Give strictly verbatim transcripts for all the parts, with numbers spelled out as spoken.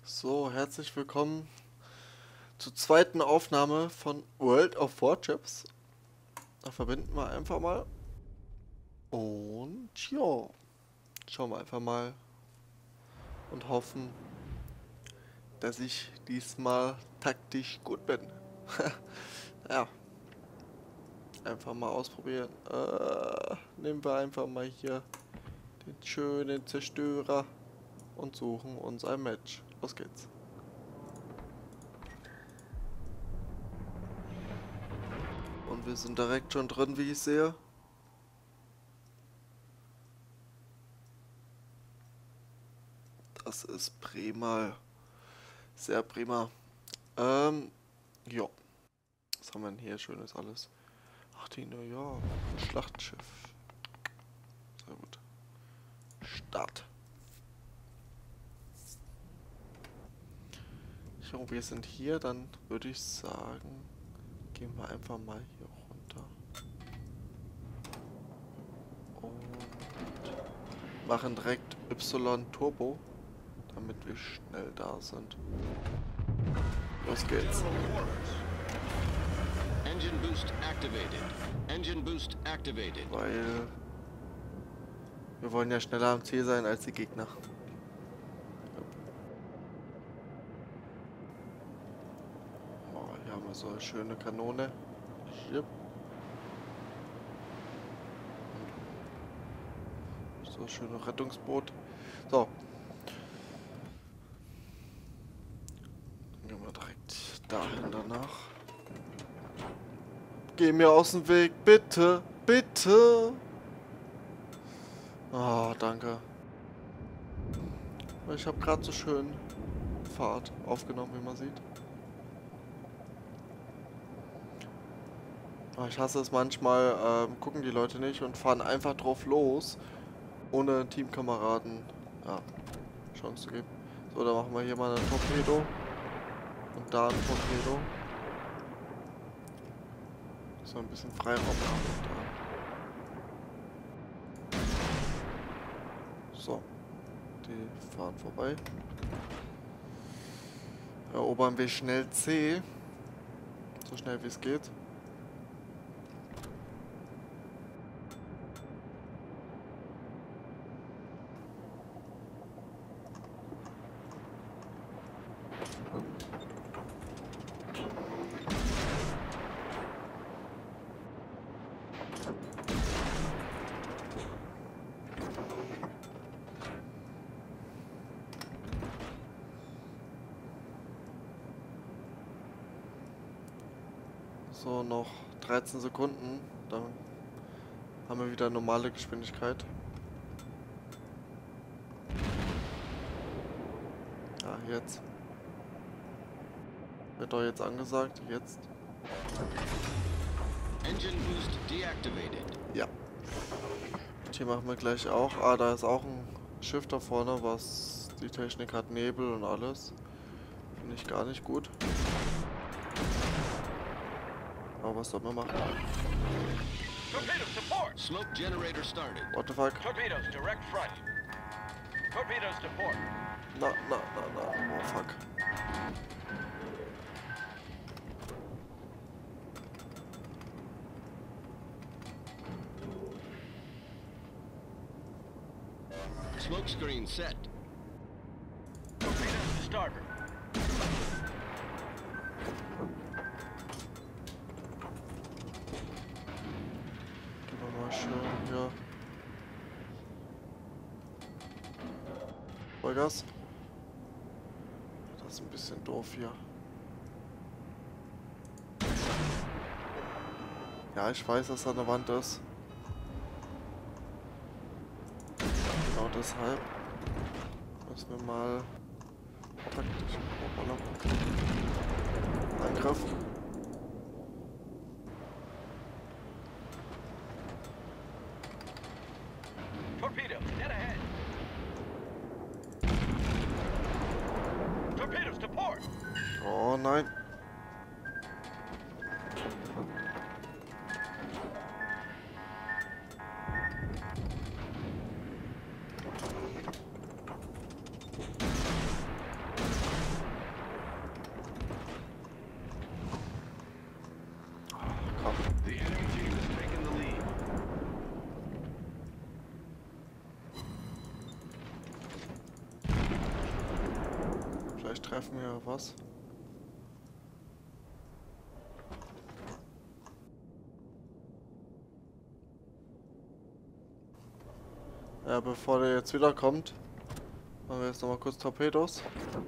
So, herzlich willkommen zur zweiten Aufnahme von World of Warships. Da verbinden wir einfach mal. Und ja, schauen wir einfach mal und hoffen, dass ich diesmal taktisch gut bin. Ja, einfach mal ausprobieren. Äh, nehmen wir einfach mal hier den schönen Zerstörer und suchen uns ein Match. Los geht's. Und wir sind direkt schon drin, wie ich sehe. Das ist prima. Sehr prima. Ähm, ja. Was haben wir denn hier? Schönes alles. Ach, die New York. Schlachtschiff. Sehr gut. Start. Jo, wir sind hier, dann würde ich sagen, gehen wir einfach mal hier runter. Und machen direkt Y Turbo, damit wir schnell da sind. Los geht's. Engine boost activated. Engine boost activated. Weil wir wollen ja schneller am Ziel sein als die Gegner. Oh, hier haben wir so eine schöne Kanone. Yep. So ein schönes Rettungsboot. So. Dann gehen wir direkt dahin danach. Geh mir aus dem Weg, bitte, bitte. Oh, danke. Ich habe gerade so schön Fahrt aufgenommen, wie man sieht. Oh, ich hasse es manchmal, ähm, gucken die Leute nicht und fahren einfach drauf los, ohne Teamkameraden ja, Chance zu geben. So, dann machen wir hier mal einen Torpedo und da ein Torpedo. So ein bisschen Freiraum haben da. So, die fahren vorbei. Erobern wir schnell C, so schnell wie es geht. So, noch dreizehn Sekunden, dann haben wir wieder normale Geschwindigkeit. Ja, jetzt. Wird doch jetzt angesagt, jetzt. Engine boost deactivated. Ja. Und hier machen wir gleich auch. Ah, da ist auch ein Schiff da vorne, was die Technik hat, Nebel und alles. Finde ich gar nicht gut. Aber was soll man machen? Torpedo support! Smoke generator started. What the fuck? Torpedoes direct front. Torpedoes to port. Na, na, na, na. Oh, fuck. Smoke screen set. Torpedoes to starboard. Gehen wir mal schön hier. Vollgas. Das ist ein bisschen doof hier. Ja, ich weiß, dass da eine Wand ist. Genau deshalb müssen wir mal taktisch Angriff. Torpedoes dead ahead. Torpedoes to port. Oh nein. Vielleicht treffen wir was. Ja, bevor der jetzt wiederkommt, machen wir jetzt nochmal kurz Torpedos.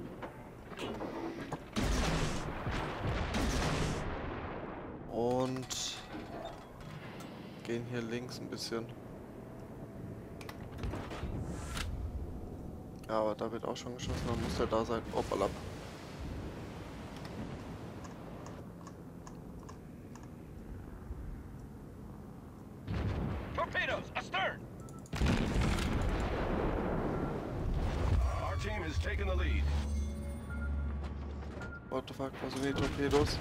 Und gehen hier links ein bisschen. Ja, aber da wird auch schon geschossen, dann muss der da sein. Hoppala. Torpedoes astern! Our team has taken the lead. What the fuck, wo sind die Torpedos?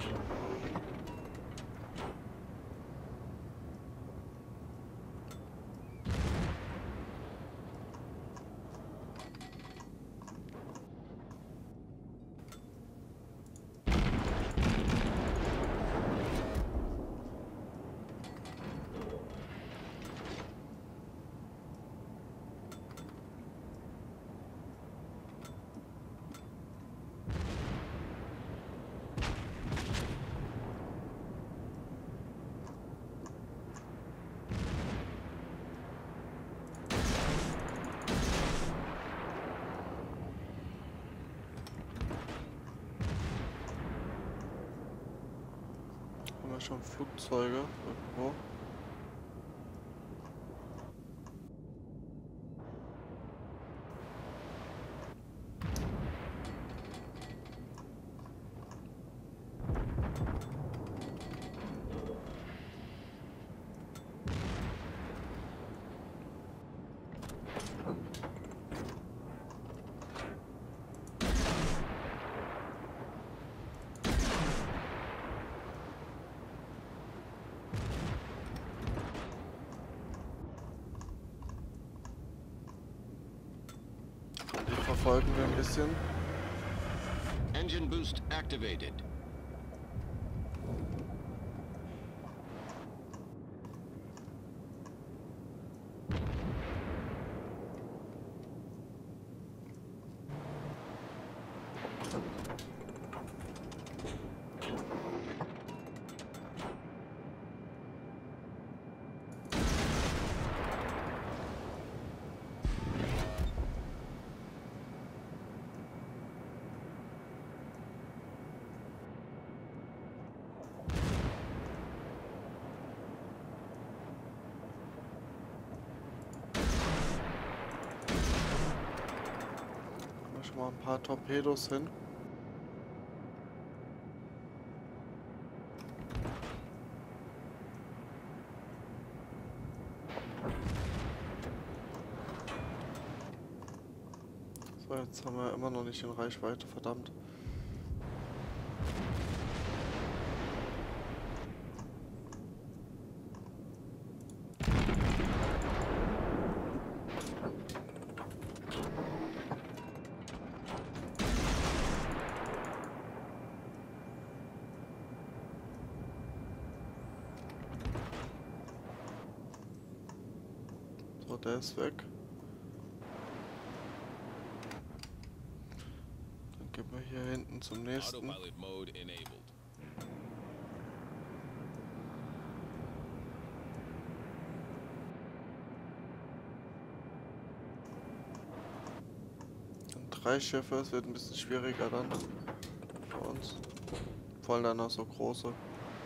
Haben wir schon Flugzeuge irgendwo? Verfolgen wir ein bisschen. Engine boost activated. Schon mal ein paar Torpedos hin. So, jetzt haben wir immer noch nicht in Reichweite, verdammt. So, der ist weg. Dann gehen wir hier hinten zum nächsten. Autopilot mode enabled. Dann drei Schiffe, es wird ein bisschen schwieriger dann für uns. Vor allem dann noch so große.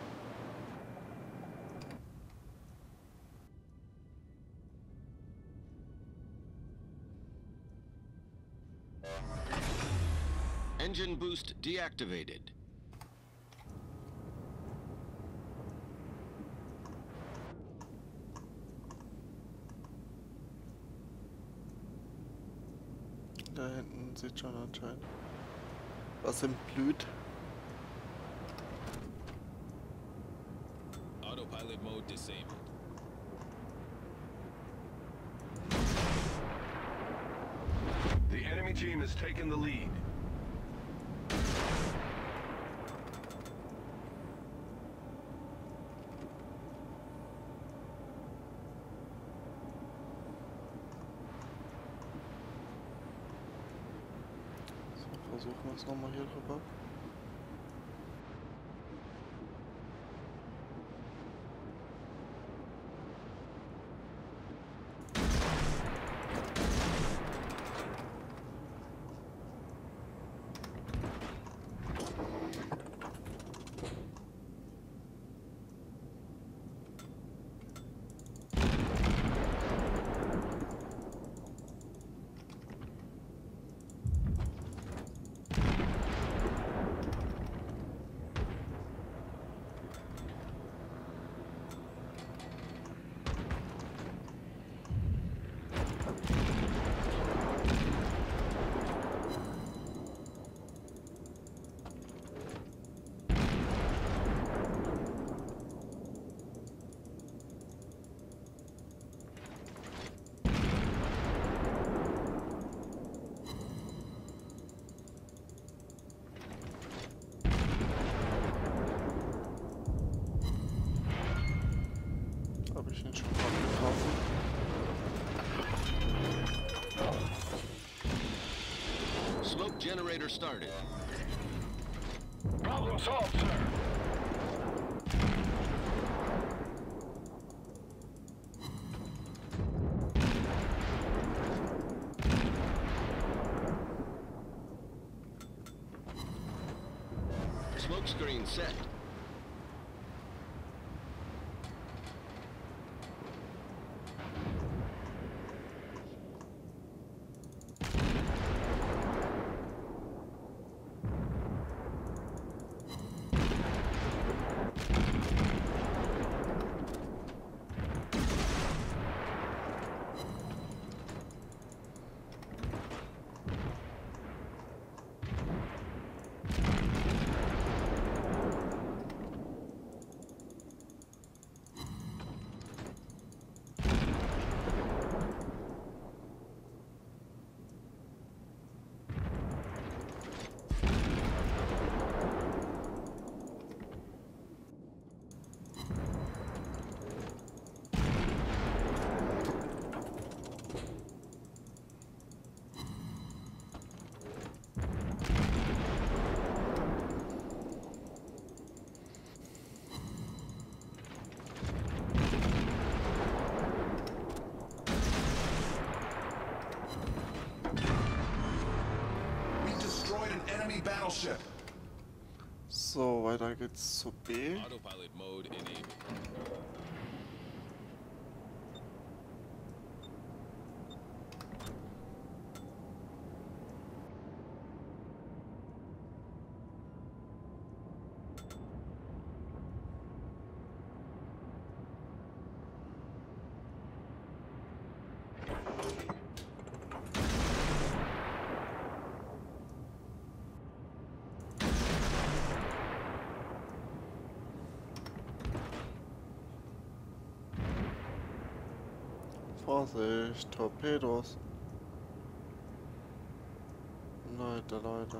Engine boost deactivated. Da hinten sieht schon anscheinend was im Blüt. Autopilot mode disabled. The enemy team has taken the lead. versuchen wir es nochmal hier drüber. Habe ich ihn schon mal getroffen? Smoke generator started. Problem solved, sir. Smoke screen set. Enemy battleship. So, weiter geht's zu B. Autopilot mode enabled. Vorsicht, Torpedos. Leute, Leute.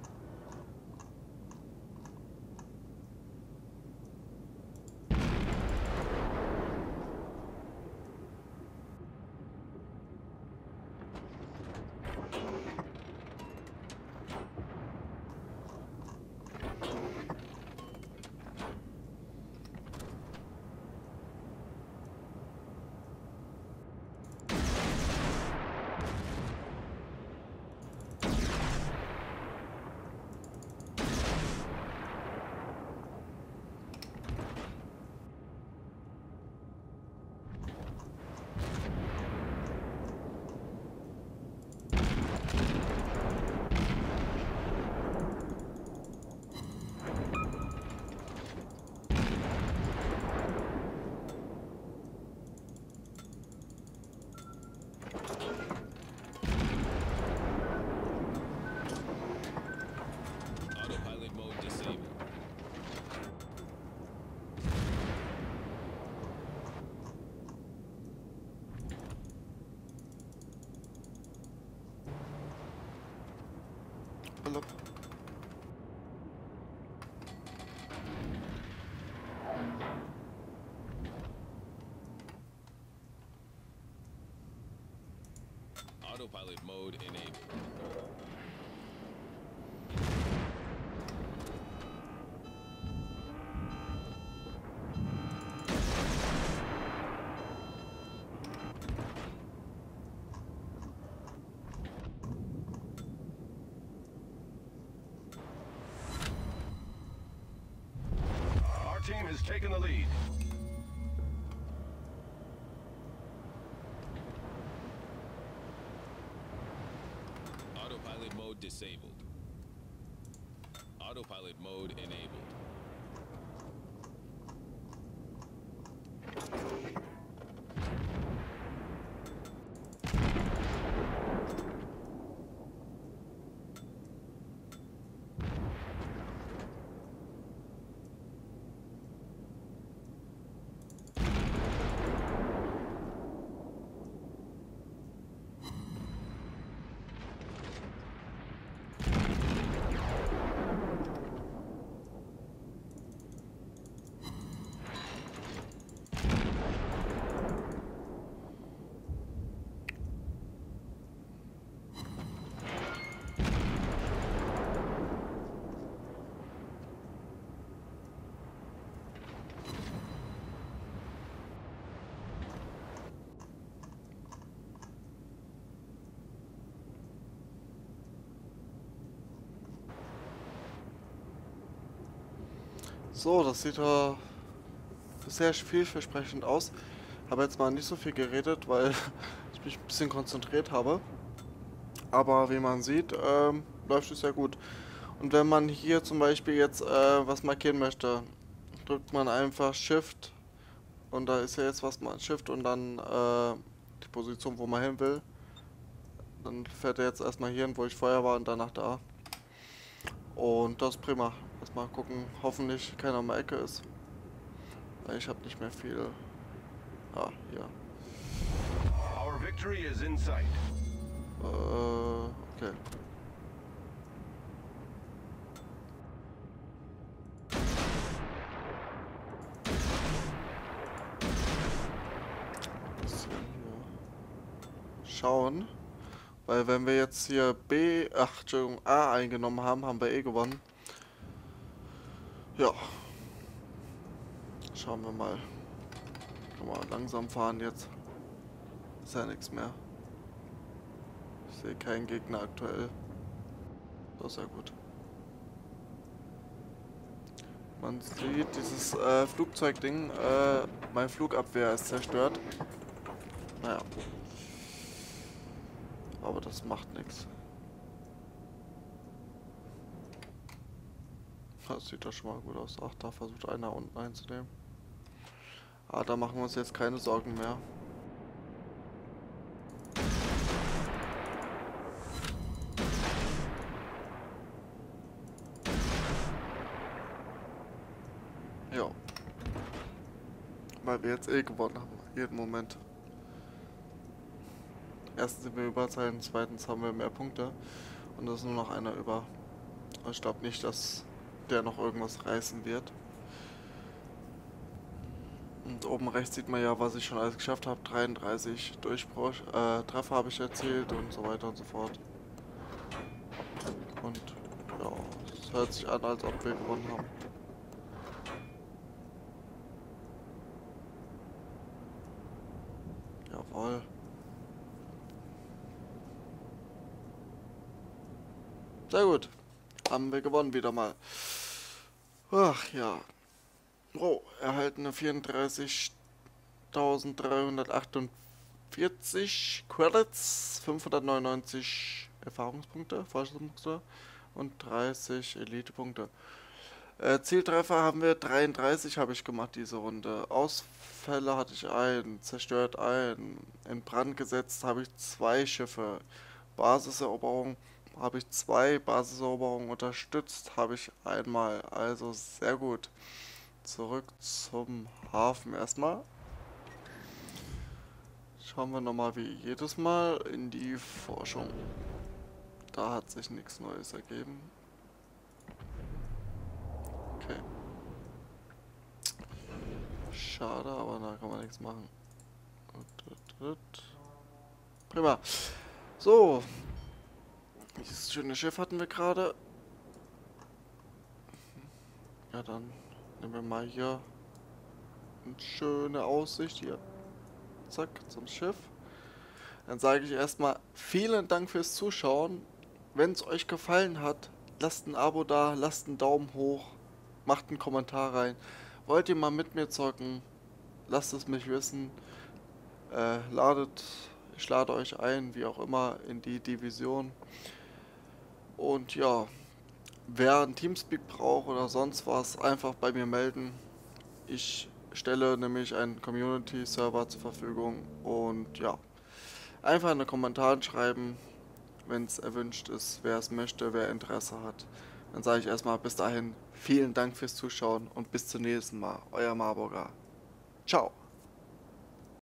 Autopilot mode disabled. Hallo. Autopilot mode enabled. has taken the lead. Autopilot mode disabled. Autopilot mode enabled. So, das sieht ja sehr vielversprechend aus. Habe jetzt mal nicht so viel geredet, weil ich mich ein bisschen konzentriert habe. Aber wie man sieht, ähm, läuft es sehr gut. Und wenn man hier zum Beispiel jetzt äh, was markieren möchte, drückt man einfach Shift. Und da ist ja jetzt was man Shift und dann äh, die Position, wo man hin will. Dann fährt er jetzt erstmal hier hin, wo ich vorher war, und danach da. Und das ist prima. Erstmal gucken, hoffentlich keiner um die Ecke ist. Weil ich habe nicht mehr viel. Ah, hier. Our victory is in sight. Äh, okay. Bisschen hier schauen. Weil wenn wir jetzt hier B, ach, Entschuldigung, A eingenommen haben, haben wir eh gewonnen. Ja. Schauen wir mal. Kann man langsam fahren jetzt. Ist ja nichts mehr. Ich sehe keinen Gegner aktuell. Das ist ja gut. Man sieht dieses äh, Flugzeugding. Äh, mein Flugabwehr ist zerstört. Naja. Aber das macht nichts. Das sieht doch schon mal gut aus. Ach, da versucht einer unten einzunehmen. Ah, da machen wir uns jetzt keine Sorgen mehr. Ja. Weil wir jetzt eh gewonnen haben. Jeden Moment. Erstens sind wir Überzeit, zweitens haben wir mehr Punkte. Und es ist nur noch einer über. Ich glaube nicht, dass der noch irgendwas reißen wird. Und oben rechts sieht man ja, was ich schon alles geschafft habe. dreiunddreißig Durchbruch, äh, Treffer habe ich erzielt und so weiter und so fort. Und ja, es hört sich an, als ob wir gewonnen haben. Jawohl. Sehr gut. Haben wir gewonnen wieder mal. Ach ja. Oh, erhaltene vierunddreißigtausenddreihundertachtundvierzig Credits, fünfhundertneunundneunzig Erfahrungspunkte, Forschungspunkte und dreißig Elitepunkte. Äh, Zieltreffer haben wir dreiunddreißig, habe ich gemacht diese Runde. Ausfälle hatte ich einen, zerstört einen, in Brand gesetzt habe ich zwei Schiffe. Basiseroberung habe ich zwei, Basiseroberungen unterstützt habe ich einmal, also sehr gut. Zurück zum Hafen erstmal. Schauen wir nochmal wie jedes Mal in die Forschung. Da hat sich nichts Neues ergeben. Okay. Schade, aber da kann man nichts machen. Prima. So. Dieses schöne Schiff hatten wir gerade. Ja, dann nehmen wir mal hier eine schöne Aussicht hier. Zack, zum Schiff. Dann sage ich erstmal vielen Dank fürs Zuschauen. Wenn es euch gefallen hat, lasst ein Abo da, lasst einen Daumen hoch, macht einen Kommentar rein. Wollt ihr mal mit mir zocken? Lasst es mich wissen. Äh, ladet, ich lade euch ein, wie auch immer, in die Division. Und ja, wer einen Teamspeak braucht oder sonst was, einfach bei mir melden. Ich stelle nämlich einen Community-Server zur Verfügung und ja, einfach in den Kommentaren schreiben, wenn es erwünscht ist, wer es möchte, wer Interesse hat. Dann sage ich erstmal bis dahin, vielen Dank fürs Zuschauen und bis zum nächsten Mal. Euer Marburger. Ciao.